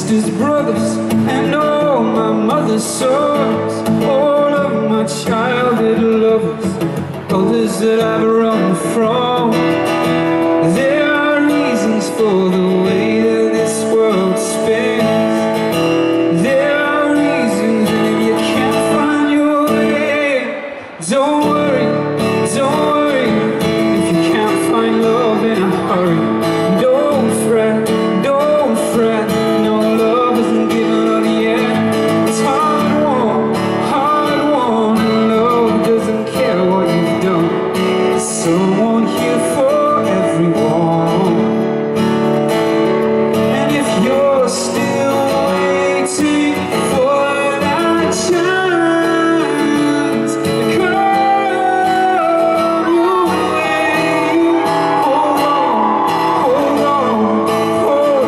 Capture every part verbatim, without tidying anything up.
sisters, brothers, and all my mother's sons, all of my childhood lovers, others that I've run from. There are reasons for the way that this world spins. There are reasons, and if you can't find your way, don't worry, don't worry. If you can't find love in a hurry, don't fret, don't fret. No, love isn't giving up yet. It's hard won, hard won, and love doesn't care what you've done. There's someone here for everyone. And if you're still waiting for that chance to come your way, hold on, hold on, hold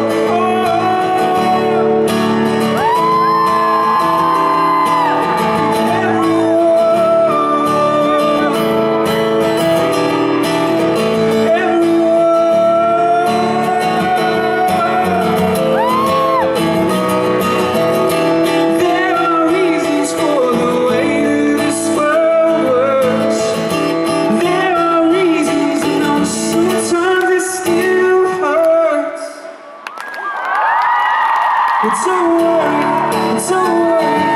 But don't worry, don't worry.